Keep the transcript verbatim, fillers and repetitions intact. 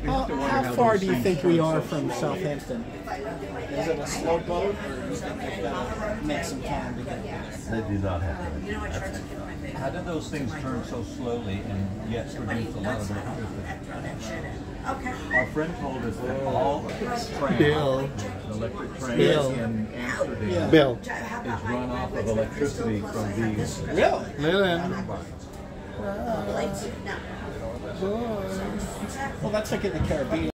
How, how far do you think we are from Southampton? Is it a slow boat, or do you think they've got to make some time to get there? They do not have to. How did those things turn so slowly and yet produce a lot of electricity? Our friend told us that all trams, Bill. electric trams Bill. in Amsterdam Bill. is run off of electricity from these. Really? Lillian. Well, that's like in the Caribbean.